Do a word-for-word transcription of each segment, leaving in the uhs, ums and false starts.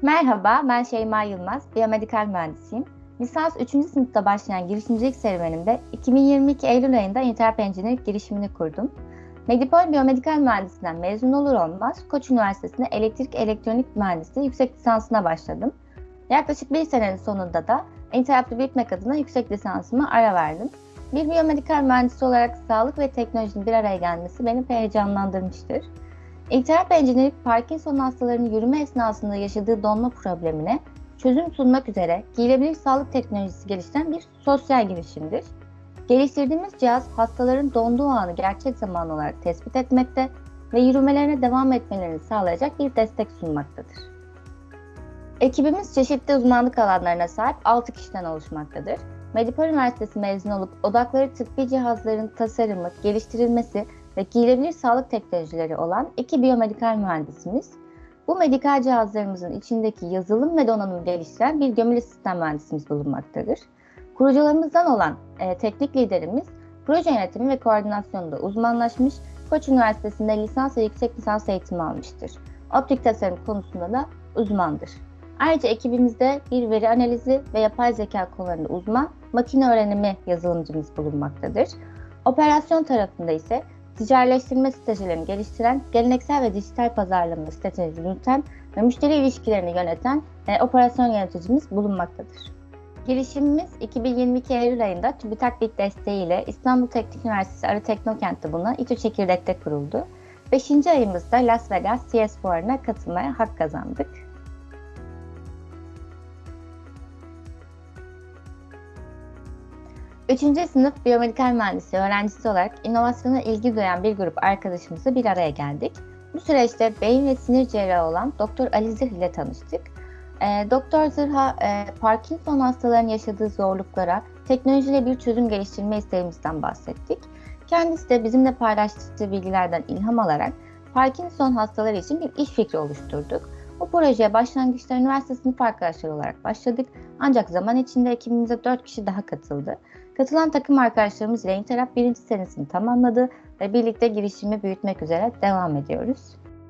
Merhaba, ben Şeyma Yılmaz, biyomedikal mühendisiyim. Lisans üçüncü sınıfta başlayan girişimcilik serüvenimde iki bin yirmi iki Eylül ayında Interrupt Engineering girişimini kurdum. Medipol biyomedikal mühendisinden mezun olur olmaz Koç Üniversitesi'nde elektrik elektronik mühendisliği yüksek lisansına başladım. Yaklaşık bir senenin sonunda da Interrupt'ı bitmek adına yüksek lisansıma ara verdim. Bir biyomedikal mühendisi olarak sağlık ve teknolojinin bir araya gelmesi beni heyecanlandırmıştır. Interrupt Engineering, Parkinson hastalarının yürüme esnasında yaşadığı donma problemine çözüm sunmak üzere giyilebilir sağlık teknolojisi geliştiren bir sosyal girişimdir. Geliştirdiğimiz cihaz, hastaların donduğu anı gerçek zamanlı olarak tespit etmekte ve yürümelerine devam etmelerini sağlayacak bir destek sunmaktadır. Ekibimiz çeşitli uzmanlık alanlarına sahip altı kişiden oluşmaktadır. Medipol Üniversitesi mezunu olup odakları tıbbi cihazların tasarımı, geliştirilmesi ve giyilebilir sağlık teknolojileri olan iki biyomedikal mühendisimiz. Bu medikal cihazlarımızın içindeki yazılım ve donanımı geliştiren bir gömülü sistem mühendisimiz bulunmaktadır. Kurucularımızdan olan e, teknik liderimiz proje yönetimi ve koordinasyonunda uzmanlaşmış, Koç Üniversitesi'nde lisans ve yüksek lisans eğitimi almıştır. Optik tasarım konusunda da uzmandır. Ayrıca ekibimizde bir veri analizi ve yapay zeka konularında uzman, makine öğrenimi yazılımcımız bulunmaktadır. Operasyon tarafında ise ticarileştirme stratejilerini geliştiren, geleneksel ve dijital pazarlama stratejileri yürüten ve müşteri ilişkilerini yöneten e, operasyon yöneticimiz bulunmaktadır. Girişimimiz iki bin yirmi iki Eylül ayında TÜBİTAK BİK desteğiyle İstanbul Teknik Üniversitesi Arı Teknokent'te bulunan İTÜ Çekirdek'te kuruldu. beşinci ayımızda Las Vegas C S Fuarı'na katılmaya hak kazandık. Üçüncü sınıf biyomedikal mühendisi öğrencisi olarak inovasyona ilgi duyan bir grup arkadaşımızla bir araya geldik. Bu süreçte beyin ve sinir cerrahı olan Doktor Ali Zırh ile tanıştık. E, Doktor Zırh'a e, Parkinson hastalarının yaşadığı zorluklara teknolojiyle bir çözüm geliştirme isteğimizden bahsettik. Kendisi de bizimle paylaştığı bilgilerden ilham alarak Parkinson hastaları için bir iş fikri oluşturduk. Bu projeye başlangıçta üniversite sınıf arkadaşları olarak başladık. Ancak zaman içinde ekibimize dört kişi daha katıldı. Katılan takım arkadaşlarımız ile Interrupt birinci senesini tamamladı ve birlikte girişimi büyütmek üzere devam ediyoruz.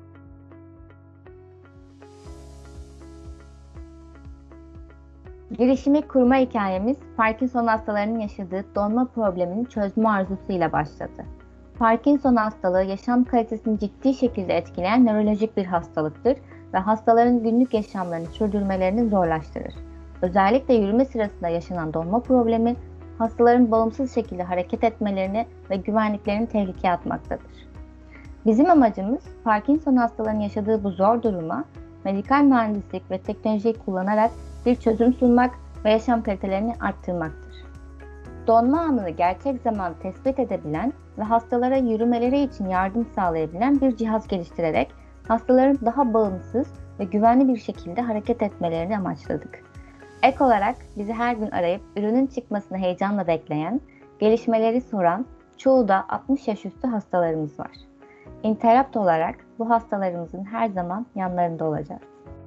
Girişimi kurma hikayemiz Parkinson hastalarının yaşadığı donma problemini çözme arzusuyla başladı. Parkinson hastalığı yaşam kalitesini ciddi şekilde etkileyen nörolojik bir hastalıktır ve hastaların günlük yaşamlarını sürdürmelerini zorlaştırır. Özellikle yürüme sırasında yaşanan donma problemi, hastaların bağımsız şekilde hareket etmelerini ve güvenliklerini tehlikeye atmaktadır. Bizim amacımız Parkinson hastalarının yaşadığı bu zor duruma medikal mühendislik ve teknolojiyi kullanarak bir çözüm sunmak ve yaşam kalitelerini arttırmaktır. Donma anını gerçek zaman tespit edebilen ve hastalara yürümeleri için yardım sağlayabilen bir cihaz geliştirerek hastaların daha bağımsız ve güvenli bir şekilde hareket etmelerini amaçladık. Ek olarak bizi her gün arayıp ürünün çıkmasını heyecanla bekleyen, gelişmeleri soran, çoğu da altmış yaş üstü hastalarımız var. Interrupt olarak bu hastalarımızın her zaman yanlarında olacağız.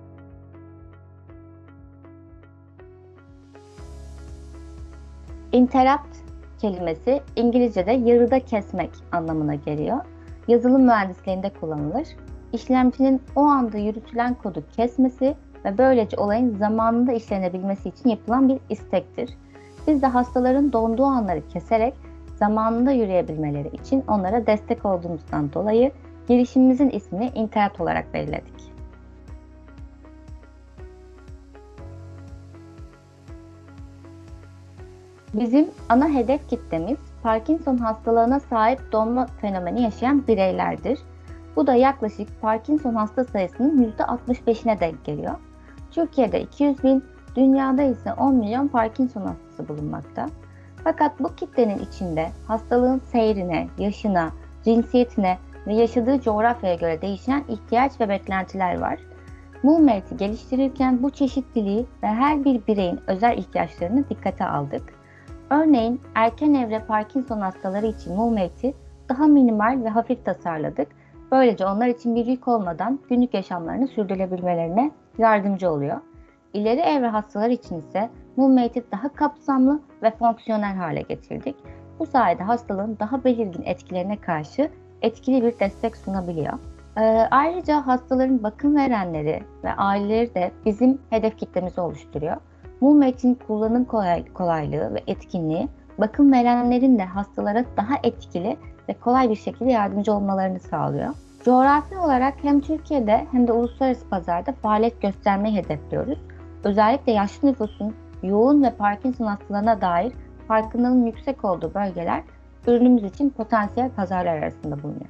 Interrupt kelimesi İngilizce'de yarıda kesmek anlamına geliyor. Yazılım mühendisliğinde kullanılır. İşlemcinin o anda yürütülen kodu kesmesi ve böylece olayın zamanında işlenebilmesi için yapılan bir istektir. Biz de hastaların donduğu anları keserek zamanında yürüyebilmeleri için onlara destek olduğumuzdan dolayı girişimimizin ismini Interrupt olarak belirledik. Bizim ana hedef kitlemiz Parkinson hastalığına sahip donma fenomeni yaşayan bireylerdir. Bu da yaklaşık Parkinson hasta sayısının yüzde altmış beşine denk geliyor. Türkiye'de iki yüz bin, dünyada ise on milyon Parkinson hastası bulunmakta. Fakat bu kitlenin içinde hastalığın seyrine, yaşına, cinsiyetine ve yaşadığı coğrafyaya göre değişen ihtiyaç ve beklentiler var. MoveMedit'i geliştirirken bu çeşitliliği ve her bir bireyin özel ihtiyaçlarını dikkate aldık. Örneğin erken evre Parkinson hastaları için MoveMedit'i daha minimal ve hafif tasarladık. Böylece onlar için bir yük olmadan günlük yaşamlarını sürdürebilmelerine yardımcı oluyor. İleri evre hastalar için ise MoveMedit'i daha kapsamlı ve fonksiyonel hale getirdik. Bu sayede hastalığın daha belirgin etkilerine karşı etkili bir destek sunabiliyor. Ee, ayrıca hastaların bakım verenleri ve aileleri de bizim hedef kitlemizi oluşturuyor. MoveMate'in kullanım kolay, kolaylığı ve etkinliği, bakım verenlerin de hastalara daha etkili ve kolay bir şekilde yardımcı olmalarını sağlıyor. Coğrafi olarak hem Türkiye'de hem de uluslararası pazarda faaliyet göstermeyi hedefliyoruz. Özellikle yaşlı nüfusun yoğun ve Parkinson hastalarına dair farkındalığın yüksek olduğu bölgeler ürünümüz için potansiyel pazarlar arasında bulunuyor.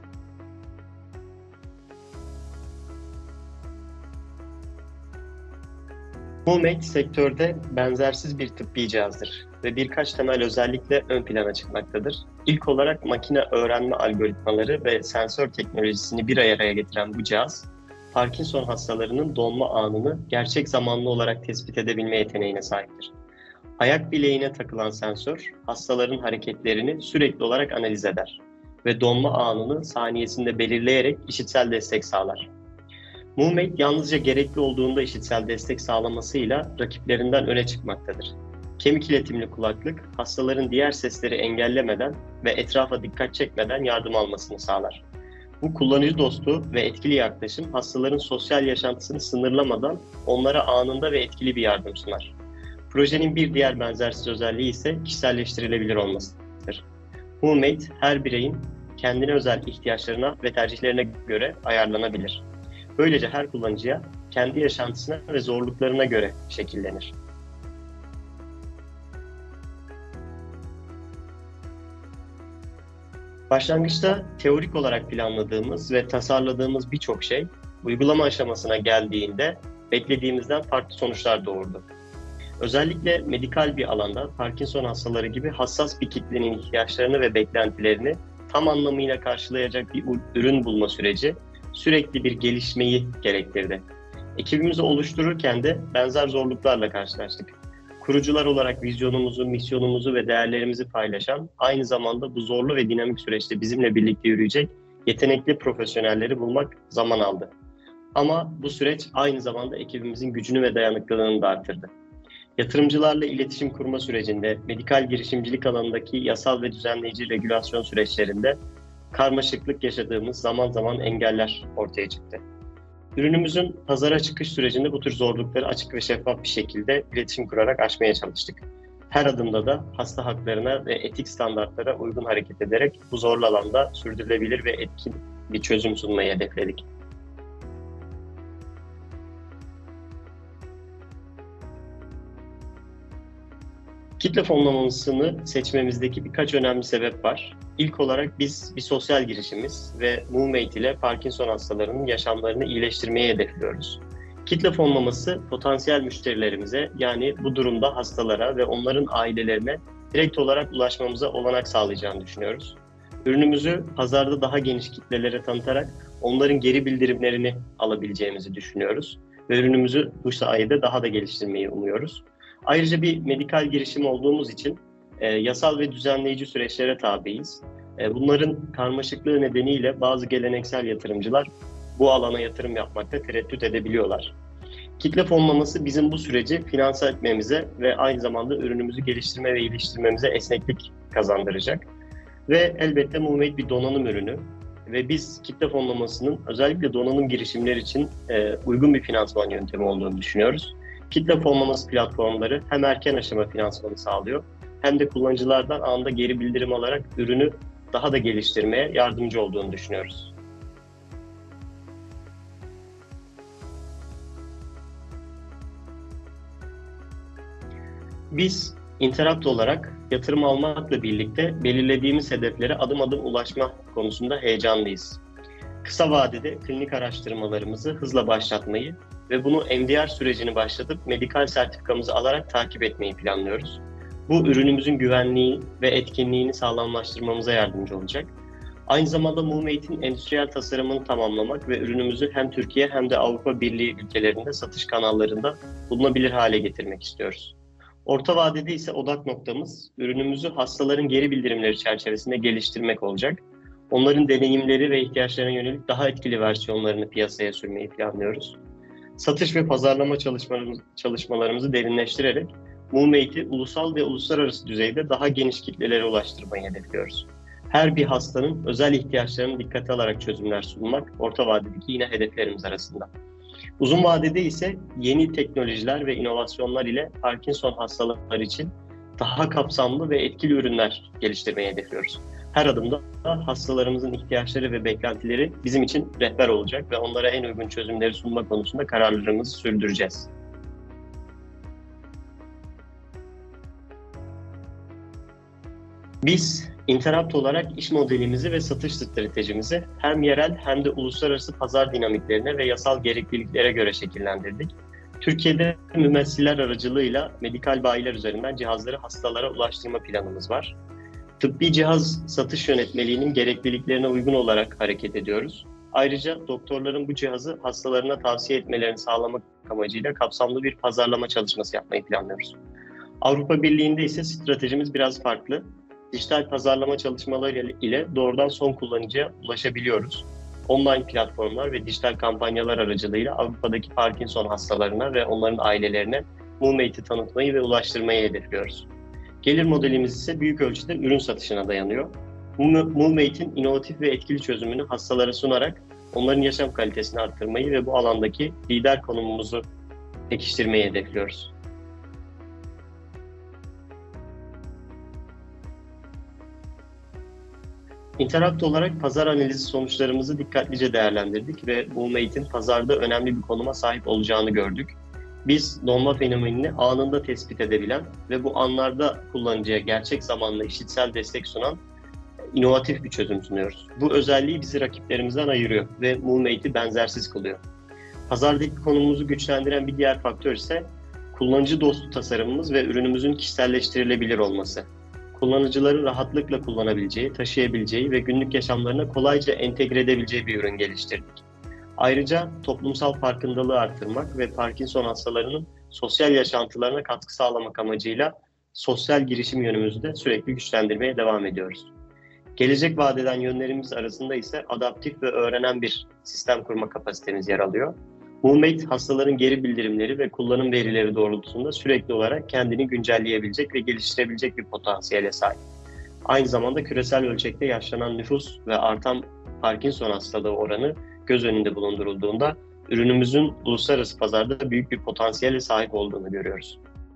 MoveMate sektörde benzersiz bir tıbbi cihazdır ve birkaç temel özellikle ön plana çıkmaktadır. İlk olarak makine öğrenme algoritmaları ve sensör teknolojisini bir araya getiren bu cihaz, Parkinson hastalarının donma anını gerçek zamanlı olarak tespit edebilme yeteneğine sahiptir. Ayak bileğine takılan sensör, hastaların hareketlerini sürekli olarak analiz eder ve donma anını saniyesinde belirleyerek işitsel destek sağlar. MoveMate yalnızca gerekli olduğunda işitsel destek sağlamasıyla rakiplerinden öne çıkmaktadır. Kemik iletimli kulaklık, hastaların diğer sesleri engellemeden ve etrafa dikkat çekmeden yardım almasını sağlar. Bu kullanıcı dostu ve etkili yaklaşım, hastaların sosyal yaşantısını sınırlamadan onlara anında ve etkili bir yardım sunar. Projenin bir diğer benzersiz özelliği ise kişiselleştirilebilir olmasıdır. MoveMate her bireyin kendine özel ihtiyaçlarına ve tercihlerine göre ayarlanabilir. Böylece her kullanıcıya kendi yaşantısına ve zorluklarına göre şekillenir. Başlangıçta teorik olarak planladığımız ve tasarladığımız birçok şey uygulama aşamasına geldiğinde beklediğimizden farklı sonuçlar doğurdu. Özellikle medikal bir alanda Parkinson hastaları gibi hassas bir kitlenin ihtiyaçlarını ve beklentilerini tam anlamıyla karşılayacak bir ürün bulma süreci sürekli bir gelişmeyi gerektirdi. Ekibimizi oluştururken de benzer zorluklarla karşılaştık. Kurucular olarak vizyonumuzu, misyonumuzu ve değerlerimizi paylaşan, aynı zamanda bu zorlu ve dinamik süreçte bizimle birlikte yürüyecek yetenekli profesyonelleri bulmak zaman aldı. Ama bu süreç aynı zamanda ekibimizin gücünü ve dayanıklılığını da arttırdı. Yatırımcılarla iletişim kurma sürecinde, medikal girişimcilik alanındaki yasal ve düzenleyici regülasyon süreçlerinde karmaşıklık yaşadığımız zaman zaman engeller ortaya çıktı. Ürünümüzün pazara çıkış sürecinde bu tür zorlukları açık ve şeffaf bir şekilde iletişim kurarak aşmaya çalıştık. Her adımda da hasta haklarına ve etik standartlara uygun hareket ederek bu zorlu alanda sürdürülebilir ve etkin bir çözüm sunmayı hedefledik. Kitle fonlamasını seçmemizdeki birkaç önemli sebep var. İlk olarak biz bir sosyal girişimiz ve MoveMate ile Parkinson hastalarının yaşamlarını iyileştirmeyi hedefliyoruz. Kitle fonlaması potansiyel müşterilerimize, yani bu durumda hastalara ve onların ailelerine direkt olarak ulaşmamıza olanak sağlayacağını düşünüyoruz. Ürünümüzü pazarda daha geniş kitlelere tanıtarak onların geri bildirimlerini alabileceğimizi düşünüyoruz ve ürünümüzü bu sayede daha da geliştirmeyi umuyoruz. Ayrıca bir medikal girişim olduğumuz için e, yasal ve düzenleyici süreçlere tabiiz. E, bunların karmaşıklığı nedeniyle bazı geleneksel yatırımcılar bu alana yatırım yapmakta tereddüt edebiliyorlar. Kitle fonlaması bizim bu süreci finanse etmemize ve aynı zamanda ürünümüzü geliştirme ve iyileştirmemize esneklik kazandıracak. Ve elbette MoveMate bir donanım ürünü ve biz kitle fonlamasının özellikle donanım girişimleri için e, uygun bir finansman yöntemi olduğunu düşünüyoruz. Kitle fonlaması platformları hem erken aşama finansmanı sağlıyor hem de kullanıcılardan anında geri bildirim alarak ürünü daha da geliştirmeye yardımcı olduğunu düşünüyoruz. Biz Interact olarak yatırım almakla birlikte belirlediğimiz hedeflere adım adım ulaşma konusunda heyecanlıyız. Kısa vadede klinik araştırmalarımızı hızla başlatmayı ve bunu M D R sürecini başlatıp medikal sertifikamızı alarak takip etmeyi planlıyoruz. Bu ürünümüzün güvenliği ve etkinliğini sağlamlaştırmamıza yardımcı olacak. Aynı zamanda MoveMate'in endüstriyel tasarımını tamamlamak ve ürünümüzü hem Türkiye hem de Avrupa Birliği ülkelerinde satış kanallarında bulunabilir hale getirmek istiyoruz. Orta vadede ise odak noktamız ürünümüzü hastaların geri bildirimleri çerçevesinde geliştirmek olacak. Onların deneyimleri ve ihtiyaçlarına yönelik daha etkili versiyonlarını piyasaya sürmeyi planlıyoruz. Satış ve pazarlama çalışmalarımız, çalışmalarımızı derinleştirerek MoveMate'i ulusal ve uluslararası düzeyde daha geniş kitlelere ulaştırmayı hedefliyoruz. Her bir hastanın özel ihtiyaçlarını dikkate alarak çözümler sunmak orta vadedeki yine hedeflerimiz arasında. Uzun vadede ise yeni teknolojiler ve inovasyonlar ile Parkinson hastaları için daha kapsamlı ve etkili ürünler geliştirmeyi hedefliyoruz. Her adımda hastalarımızın ihtiyaçları ve beklentileri bizim için rehber olacak ve onlara en uygun çözümleri sunma konusunda kararlılığımızı sürdüreceğiz. Biz Interrupt olarak iş modelimizi ve satış stratejimizi hem yerel hem de uluslararası pazar dinamiklerine ve yasal gerekliliklere göre şekillendirdik. Türkiye'de mümessiller aracılığıyla medikal bayiler üzerinden cihazları hastalara ulaştırma planımız var. Tıbbi cihaz satış yönetmeliğinin gerekliliklerine uygun olarak hareket ediyoruz. Ayrıca doktorların bu cihazı hastalarına tavsiye etmelerini sağlamak amacıyla kapsamlı bir pazarlama çalışması yapmayı planlıyoruz. Avrupa Birliği'nde ise stratejimiz biraz farklı. Dijital pazarlama çalışmaları ile doğrudan son kullanıcıya ulaşabiliyoruz. Online platformlar ve dijital kampanyalar aracılığıyla Avrupa'daki Parkinson hastalarına ve onların ailelerine MoveMate'i tanıtmayı ve ulaştırmayı hedefliyoruz. Gelir modelimiz ise büyük ölçüde ürün satışına dayanıyor. MoveMate'in inovatif ve etkili çözümünü hastalara sunarak onların yaşam kalitesini arttırmayı ve bu alandaki lider konumumuzu pekiştirmeyi hedefliyoruz. Interrupt olarak pazar analizi sonuçlarımızı dikkatlice değerlendirdik ve MoveMate'in pazarda önemli bir konuma sahip olacağını gördük. Biz donma fenomenini anında tespit edebilen ve bu anlarda kullanıcıya gerçek zamanlı işitsel destek sunan inovatif bir çözüm sunuyoruz. Bu özelliği bizi rakiplerimizden ayırıyor ve MoveMate'i benzersiz kılıyor. Pazardaki konumumuzu güçlendiren bir diğer faktör ise kullanıcı dostu tasarımımız ve ürünümüzün kişiselleştirilebilir olması. Kullanıcıların rahatlıkla kullanabileceği, taşıyabileceği ve günlük yaşamlarına kolayca entegre edebileceği bir ürün geliştirdik. Ayrıca toplumsal farkındalığı artırmak ve Parkinson hastalarının sosyal yaşantılarına katkı sağlamak amacıyla sosyal girişim yönümüzü de sürekli güçlendirmeye devam ediyoruz. Gelecek vaat eden yönlerimiz arasında ise adaptif ve öğrenen bir sistem kurma kapasitemiz yer alıyor. MoveMate hastaların geri bildirimleri ve kullanım verileri doğrultusunda sürekli olarak kendini güncelleyebilecek ve geliştirebilecek bir potansiyele sahip. Aynı zamanda küresel ölçekte yaşlanan nüfus ve artan Parkinson hastalığı oranı göz önünde bulundurulduğunda ürünümüzün uluslararası pazarda büyük bir potansiyele sahip olduğunu görüyoruz.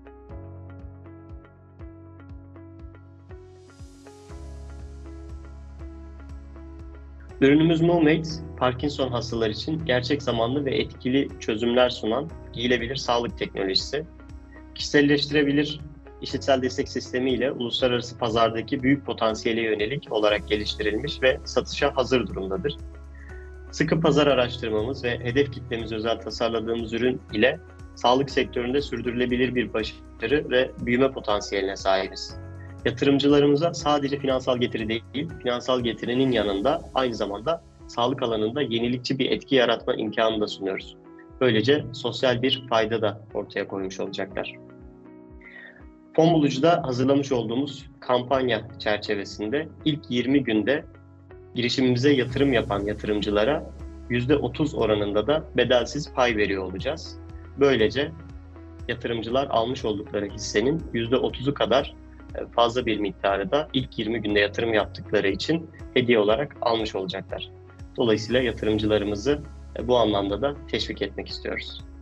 Ürünümüz MoveMate, Parkinson hastaları için gerçek zamanlı ve etkili çözümler sunan giyilebilir sağlık teknolojisi. Kişiselleştirebilir işitsel destek sistemi ile uluslararası pazardaki büyük potansiyele yönelik olarak geliştirilmiş ve satışa hazır durumdadır. Sıkı pazar araştırmamız ve hedef kitlemiz özel tasarladığımız ürün ile sağlık sektöründe sürdürülebilir bir başarı ve büyüme potansiyeline sahibiz. Yatırımcılarımıza sadece finansal getiri değil, finansal getirinin yanında aynı zamanda sağlık alanında yenilikçi bir etki yaratma imkanı da sunuyoruz. Böylece sosyal bir fayda da ortaya koymuş olacaklar. Fonbulucu'da hazırlamış olduğumuz kampanya çerçevesinde ilk yirmi günde girişimimize yatırım yapan yatırımcılara yüzde otuz oranında da bedelsiz pay veriyor olacağız. Böylece yatırımcılar almış oldukları hissenin yüzde otuzu kadar fazla bir miktarı da ilk yirmi günde yatırım yaptıkları için hediye olarak almış olacaklar. Dolayısıyla yatırımcılarımızı bu anlamda da teşvik etmek istiyoruz.